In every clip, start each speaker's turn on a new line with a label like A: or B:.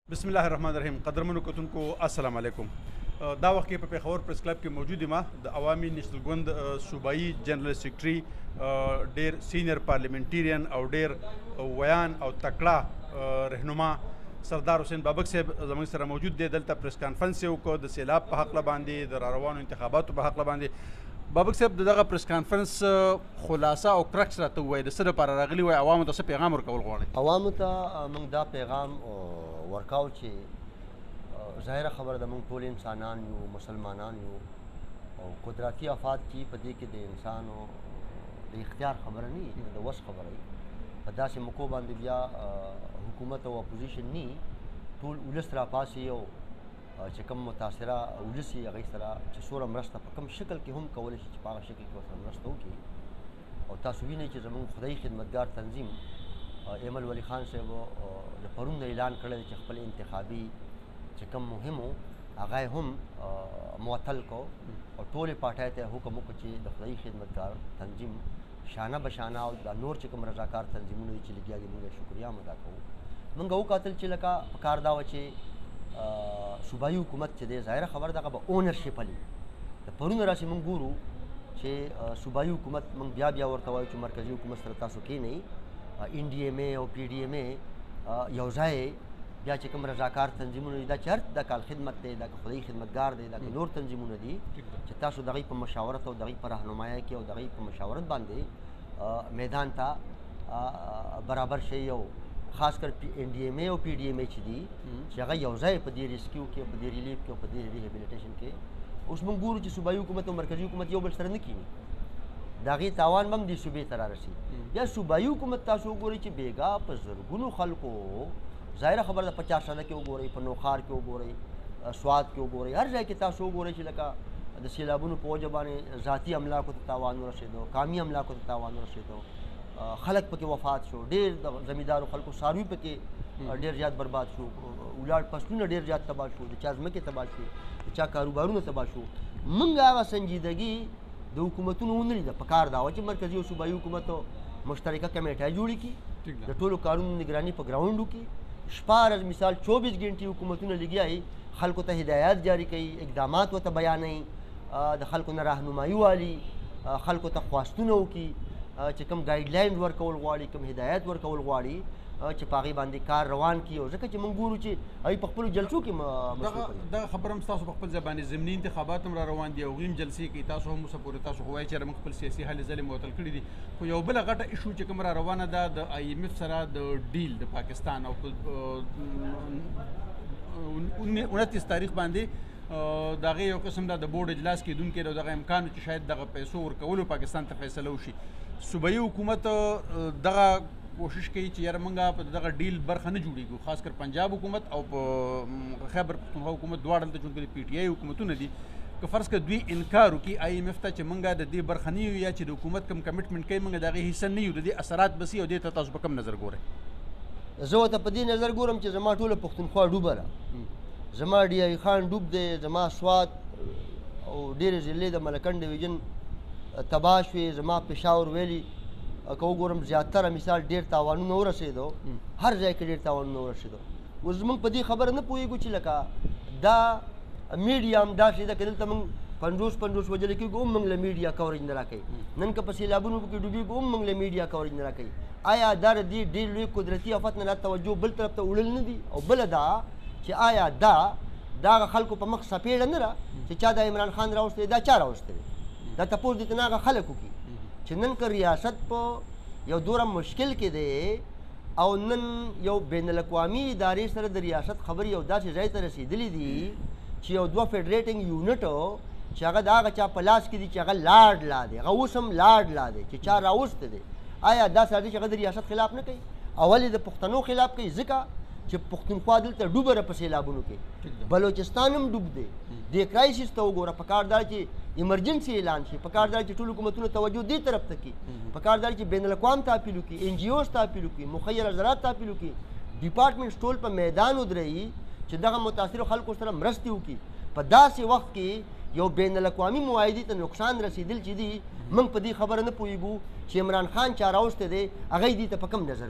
A: بسم الله الرحمن الرحیم. قدرمنو کتونکو السلام علیکم. دا وخت کې په پېښور پریس کلب کې موجود یم د عوامي نیشنل ګوند صوبایي جنرال سیکرټري ډېر سینیر پارلیمنټیرین او ډېر ویان او تکړه رهنما سردار حسین بابک صاحب زموږ سره موجود دی. دلته پریس کانفرنس یې وکړ د سیلاب په هکله باندې، د راروانو انتخاباتو په هکله باندې. بابک صاحب د دغه پریس کانفرنس خلاصه او کرکس راته ووایي، د څه لپاره راغلي وای، عوامو ته څه پیغام ورکول غواړئ؟
B: عوامو ته موږ دا پیغام ورکاو چې ظاهره خبره ده، موږ ټول انسانان یو، مسلمانان یو، او قدرتي آفات چې په دې کې د انسانو د اختیار خبره نه وي، د وس خبره وي. په داسې موقعو باندې بیا حکومت او اپوزیشن نه ټول ولس راپاڅي او چې کوم متاثره ولس یې هغوی سره چې څومره مرسته په کوم شکل کې هم کولی شي چې په هغه شکل کې ورسره مرسته وکړي. او تاسو وینئ چې زموږ خدای خدمتګار تنظیم ایمل ولی خان صاحب د پرون نه اعلان کړی دی چې خپل انتخابي چې کوم مهم و هغه یې هم معطل کو او ټولې پارټۍ ته حکم وکړو چې د خدای خدمتګار تنظیم شانه بشانه او د نور چې کوم رضاکار تنظیمونه دي چې لګیا دي، موږ شکریه هم ادا کوو. موږ وکتل چې لکه پکار دا وه چې صوبایي حکومت چې دی ظاهره خبره ده هغه به اونرشپ هلي. د پرونه راسې موږ ګورو چې صوبایي حکومت موږ بیا ورته وایو چې مرکزي حکومت سره تاسو کښېنئ، ان ډي ایم اے او پی ډي ایم اے یو ځای بیا چې کوم رضاکار تنظیمونه دي دا چې هر دا کال خدمت دی، دا که خدایي خدمتګار دی، دا که نور تنظیمونه دي چې تاسو د هغوی په مشاورت او د هغوی په رهنمایۍ کې او د هغوی په مشاورت باندې میدان ته برابر شئ. او خاص کر ان ډي ایم اے او پی ډي ایم اے چې دي چې هغه یو ځای په دې ریسکیو کې، په دې ریلیف کې او په دې ریهیبلیټیشن کې. اوس موږ ګورو چې صوبایي حکومت او مرکزي حکومت یو بل سره نه کیني، د هغې تاوان به هم دې صوبې ته رارسي. بیا صوبایي حکومت تاسو وګورئ چې بېګا په زرګونو خلکو ظاهره خبره ده 50 کې وګورئ، په نوخار کې وګورئ، سوات کې وګورئ، هر ځای کې تاسو وګورئ چې لکه د سیلابونو په وجه باندې ذاتي املاکو ته تاوان ورسېدو، قامي املاکو ته تاوان ورسېدو، خلک پکې وفات شو، ډېر د زمیندارو خلکو څاروي پکې ډېر زیات برباد شو، ولاړ فصلونه ډېر زیات تباه شو، د چا ځمکې تباه شو، د چا کاروبارونه تباه شو. موږ هغه سنجیدګي د حکومتونو ونه لیده. پکار دا وه چې مرکزي او صوبایي حکومت مشترکه کمیټه جوړې کړي، د ټولو کارونو نګراني په ګراونډ وکړي. شپاړس مثال 24 ګنټې حکومتونه لګیا خلکو ته هدایات جاري کوي، اقدامات ورته بیانوي، د خلکو نه راهنمایي والي، خلکو ته خواستونه وکړي چې کوم ګایډ لاینز ورکول غواړي، کوم هدایت ورکول غواړي چې په هغې باندې کار روان کړي. او ځکه چې موږ ګورو چې هغوی په خپلو جلسو کې
A: دغه خبره هم ستاسو په خپل ځای باندې ضمني انتخابات هم را روان دي، هغوی هم جلسې کوي، تاسو هم اوسه پورې تاسو خو وایئ چې موږ خپل سیاسي هلې ځلې معطل کړي دي. خو یو بله غټه ایشو چې کومه را روانه ده د آی ایم ایف سره د ډیل د پاکستان او 29 تاریخ باندې د هغې یو قسم دا د بورډ اجلاس کېدونکی دی او دغه امکان چې شاید دغه پیسو ورکولو پاکستان ته فیصله وشي. صوبایي حکومت دغه کوشش کوي چې یاره موږ په دغه ډیل برخه نه جوړېږو، خاص کر پنجاب حکومت او په خیبر پښتونخوا حکومت دواړه دلته چونکې د پی ټي آی حکومتونه دي. که فرض کړه دوی انکار وکړي آی ایم ایف ته چې موږ د دې برخه نه یو، یا چې د حکومت کوم کمیټمنټ کوي موږ د هغې حصه نه یو، د دې اثرات به څه او دې ته تاسو په کوم نظر ګورئ؟
B: زه ورته په دې نظر ګورم چې زما ټوله پښتونخوا ډوبه ده، زما ډي آی خان ډوب دی، زما سوات او ډېرې ضلعې د ملکنډ ډویژن تباه شوې، زما پېښور ویلي که وګورم زیاتره مثال ډېر تاوانونه ورسېدو، هر ځای کې ډېر تاوانونه ورسېدو. اوس زموږ په دې خبره نه پوهېږو چې لکه دا میډیا هم داسې ده که دلته موږ 50 وجلې کېږو هم موږ له میډیا کوریج نه راکوي، نن که په سیلابونو کې ډوبېږو هم موږ له میډیا کوریج نه راکوي. آیا دا د دې ډېر لوی قدرتي آفت نه دا توجه بل طرف ته وړل نه دي؟ او بله دا چې آیا دا هغه خلکو په مخ څپېړه نه ده چې چا دا عمران خان راوستی دی، دا چا راوستی دی؟ دا تپوس دې ته نه هغه خلک وکړي چې نن که ریاست په یو دوره مشکل کې دی او نن یو بین الاقوامي ادارې سره د ریاست خبرې یو داسې ځای ته رسېدلي دي چې یو 2 فیډریټنګ یونټ چې هغه د هغه چا په لاس کې دي چې هغه لاډ لا دی، هغه اوس هم لاډ لا دی چې چا راوستی دی. آیا دا سازش هغه د ریاست خلاف نه کوي؟ اول یې د پښتنو خلاف کوي ځکه چې پښتونخوا دلته ډوبه ده په سیلابونو کې، بلوچستان هم ډوب دی. دې کرایسس ته وګوره، پکار دا چې ایمرجنسي اعلان شي، پکار دا چې ټول حکومتونه توجه دې طرف ته کړي، پکار دا چې بین الاقوام ته اپیل وکړي، ان جی اوز ته اپیل وکړي، مخیر نظرات ته اپیل وکړي، ډپارټمنټس ټول په میدان ودرېږي چې دغه متاثرو خلکو سره مرستې وکړي. په داسې وخت کې یو بین الاقوامي معاهدې ته نقصان رسېدل چې دي، موږ په دې خبره نه پوهېږو چې عمران خان چا راوستی دی، هغه یې دې ته په کوم نظر ګوري.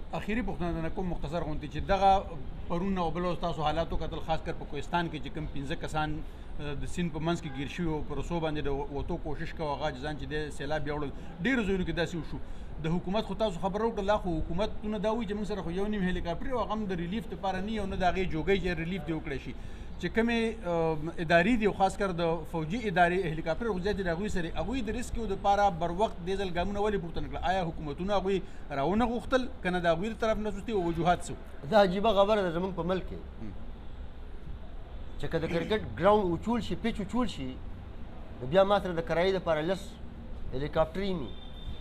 A: اخیری پوښتنه نه کوم مختصر غونډه چې دغه پرون او بل تاسو حالاتو کتل خاص کر په کوهستان کې چې کوم 15 کسان د سین په منځ کې ګیر شوي او پر رسو باندې د وتو کوشش کوي هغه ځان چې د سیلاب یوړل ډېرو ځایونو کې داسې وشو د حکومت خو تاسو خبر ورکړه لا خو حکومتونه دا وایي چې موږ سره خو یو نیم هلیکاپټر او هغه هم د ریلیف لپاره نه یو نه د هغې جوګۍ چې ریلیف دې وکړی شي چې کومې ادارې دي خاص کر د فوجي ادارې هلیکاپټر خو زیاتې د هغوی سره هغوی د ریسکیو دپاره بر وخت دې ځل ګامونه ولې پورته نه کړل آیا حکومتونه هغوی راونه غوښتل که نه د هغوی له طرف نه سستي او وجوهات څه
B: دا عجیبه خبره ده زموږ په ملک کې چې که د کرکټ ګراوند اوچول شي پیچ اوچول شي نو بیا ما سره د کرایې دپاره لس هلیکاپټرې وي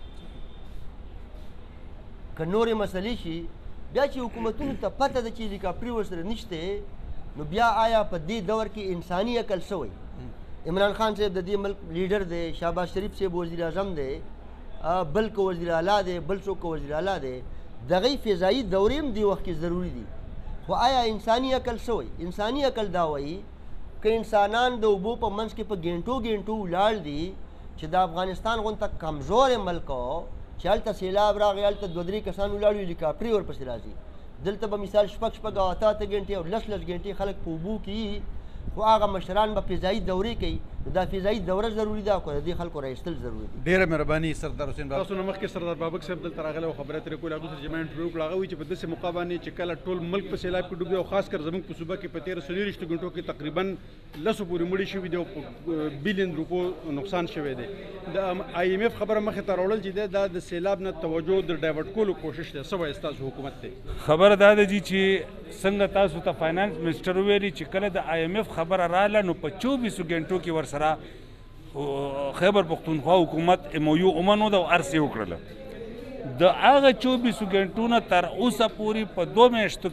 B: که نورې مسلې شي بیا چې حکومتونو ته پته ده چې هلیکاپټرې ورسره نشته نو بیا آیا په دې دور کې انساني عقل څه وایي عمران خان صاحب د دې ملک لیډر دی شهباز شریف صاحب وزیر اعظم دی بل که وزیر اعلی دی بل څوک که وزیر اعلی دی د هغوی فضایي دورې هم دې وخت کې ضروري دي خو آیا انساني عقل څه وایي انساني عقل دا وایي که انسانان د اوبو په منځ کې په ګینټو ګینټو ولاړ دي چې د افغانستان غونته کمزورې ملک و چې هلته سیلاب راغی هلته دوه درې کسان ولاړ وي هلیکاپټرې ورپسې راځي دلته به مثال شپږ او اته غنټې او لس غنټې خلک په اوبو کې خو هغه مشران به فضایي دورې کوي نو دا فضایي دوره ضروري ده خو د دې خلکو رایستل ضروري دي
A: ډېره مهرباني سردار حسین بابا تاسو نه مخکې سردار بابک صاحب دلته راغلی او خبره ترې کوله هغوی سره چې ما انټرویو کړه هغه وایي چې په داسې موقع باندې چې کله ټول ملک په سیلاب کې ډوبي او خاص کر زموږ په صوبه کې په 13 غنټو کې تقریبا 10 پورې مړي شوي دي او بلین روپو نقصان شوی دی د IMF خبره مخې ته راوړل چې دا د سیلاب نه توجه د ډایورټ کولو کوشش دی څه وایي ستاسو حکومت دی
C: خبره دا ده چې څنګه تاسو ته فاینانس منسټر وویلي چې کله د IMF خبره راله نو په 24 غنټو کې ورسره خیبر پختونخوا حکومت MOU ومنو ده او هر څه یې وکړله د هغه 24 غنټو نه تر اوسه پورې په 2 میاشتو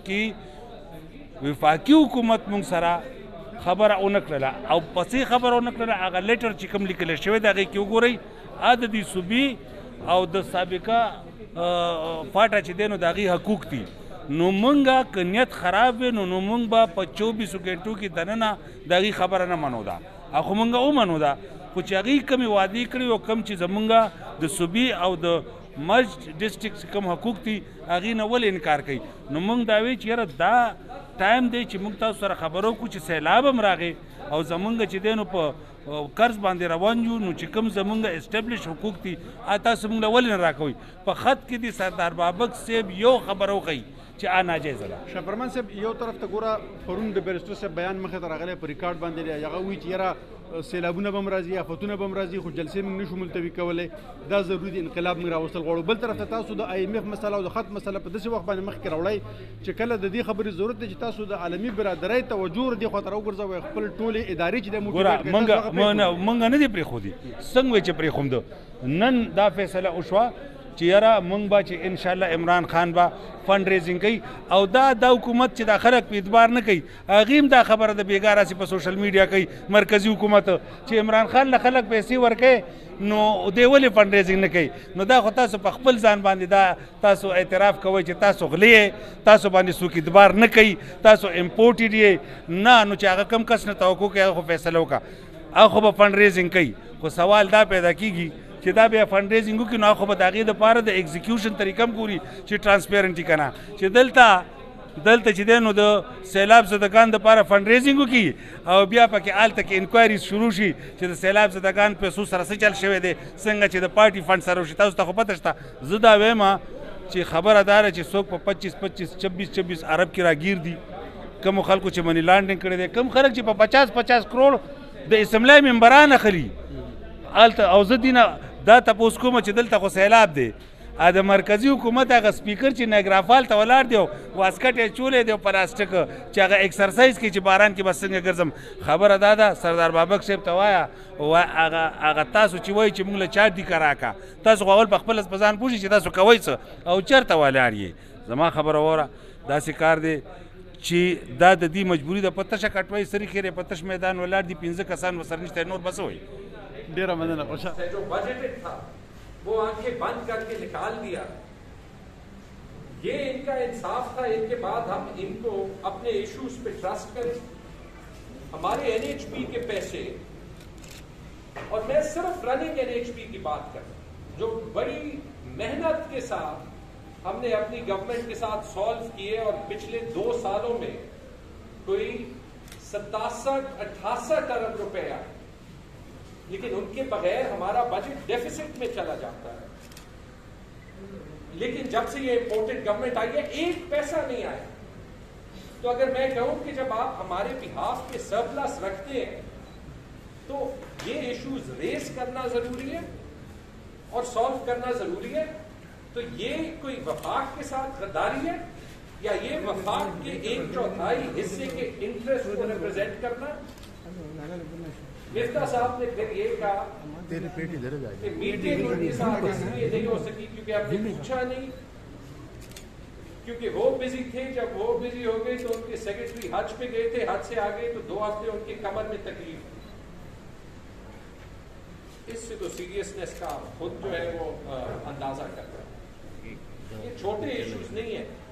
C: کې وفاقي حکومت موږ سره خبره ونه کړله او پسې خبره ونه کړله هغه لیټر چې کوم لیکلی شوی د هغې کې وګورئ د دې صوبې او د سابقه پاټه چې دی نو د هغې حقوق دي نو مونږه که نیت خراب وي نو مونږ به په 24 غنټو کې دننه د هغې خبره نه منو ده خو مونږ ومنو ده خو چې هغې کومې وعدې کړي او کوم چې زمونږ د صوبې او د مرج ډسټرکټ کوم حقوق دي هغې نه ولې انکار کوي نو مونږ دا وایو چې یاره دا ټایم دی چې مونږ تاسو سره خبره وکړو چې سیلاب هم راغی او زمونږ چې دی نو په قرض باندې روان یو نو چې کوم زمونږ اسټبلش حقوق دي تاسو مونږ له ولې نه راکوئ په خط کې دي سردار بابک صاحب یو خبره وښیي چې ناجیزه ده
A: شاپرمان صاحب یو طرف ته ګوره پرون د بیرسټر صاحب بیان مخې ته راغلی په ریکارډ باندې دی هغه وایي چې یاره سیلابونه به هم راځي آفتونه به هم راځي خو جلسې موږ نشو ملتوي کولی دا ضروري دی انقلاب موږ راوستل غواړو بل طرف ته تاسو د IMF مسله او د خط مسله په داسې وخت باندې مخکې راوړئ چې کله د دې خبرې ضرورت دی چې تاسو د عالمي برادرۍ توجه دې خواته راوګرځوئ خپل ټولې ادارې چې دی
C: مونږ نه دي پرېښودي څنګه وایي چې پرېښوم ده نن دا فیصله وشوه چې یاره مونږ به چې انشاءالله عمران خان به فنډ ریزینګ کوي او دا حکومت چې دا خلک په اعتبار نه کوي هغې هم دا خبره د بېګا راسې په سوشل میډیا کوي مرکزي حکومت چې عمران خان له خلک پیسې ورکوي نو دی ولې فنډ ریزینګ نه کوي نو دا خو تاسو په خپل ځان باندې دا تاسو اعتراف کوئ چې تاسو غلی یې تاسو باندې څوک اعتبار نه کوي تاسو امپورټډ یې نه نو چې هغه کم کس نه توقع کوي هغه خو فیصله وکړه هغه خو به فنډ ریزینګ کوي خو سوال دا پیدا کېږي چې دا بیا فنډ ریزینګ وکړي نو خو به د هغې دپاره د ایګزیکیوشن طریقه هم ګوري چې ټرانسپیرنټي که نه چې دلته چې دی نو د سیلاب زدګان دپاره فنډ ریزینګ وکړي او بیا پکې هلته کې انکوایریز شروع شي چې د سیلاب زدګان پیسو سره څه چل شوی دی څنګه چې د پارټي فنډ سره وشي تاسو ته خو پته شته زه دا وایم چې خبره دا ده چې څوک په 25 ارب کې راګیر دي کومو خلکو چې منی لانډینګ کړی دی کوم خلک چې په 50 کروړ د اسمبلی ممبران اخلي هلته او زه دینه دا تپوس کومه چې دلته خو سیلاب دی د مرکزي حکومت هغه سپیکر چې نایګرافال ته ولاړ دی او واسکټ یې چولی دی او پلاستیک چې هغه ایکسرسایز کوي چې باران کې به څنګه ګرځم خبره دا ده سردار بابک صاحب ته وایه هغه تاسو چې وایي چې موږ له چا ډیکه راکړه تاسو خو اول په خپل په ځان پوه شئ چې تاسو کوئ څه او چېرته ولاړ یې زما خبره واوره داسې کار دی چې دا د دې مجبوري ده په تشه کټوۍ سري خیرې په تش میدان ولاړ دي 15 کسان ورسره نشته نور بس وایي
A: ډېره مننه خوشحال
D: जो बजटेड था वो आंखें बंद करके निकाल दिया ये इनका इंसाफ था इनके बाद हम इनको अपने इश्यूज पे ट्रस्ट करें हमारे NHP के पैसे और मैं सिर्फ रनिंग NHP की बात कर रहा हूं जो बड़ी मेहनत के साथ हमने अपनी गवर्नमेंट के साथ सॉल्व किए और पिछले 2 सालों में कोई 67-68 अरब रुपए आए, लेकिन उनके बगैर हमारा बजट डेफिसिट में चला जाता है। लेकिन जब से ये इंपोर्टेड गवर्नमेंट आई है 1 पैसा नहीं आया। तो अगर मैं कहूं कि जब आप हमारे बिहाफ के सरप्लस रखते हैं तो ये इश्यूज रेस करना जरूरी है और सॉल्व करना जरूरी है। तो ये कोई वफाक के साथ गद्दारी है या ये वफाक के 1/4 हिस्से के इंटरेस्ट को रिप्रेजेंट करना? मिफ्ता साहब ने फिर ये कहा कि मीटिंग उनके साथ इसलिए नहीं हो सकी क्योंकि आपने पूछा नहीं, क्योंकि वो बिजी थे। जब वो बिजी हो गए तो उनके सेक्रेटरी हज पे गए थे, हज से आ गए तो 2 हफ्ते उनके कमर में तकलीफ। इससे तो सीरियसनेस का खुद जो है वो अंदाजा करता है। ये छोटे इश्यूज नहीं है।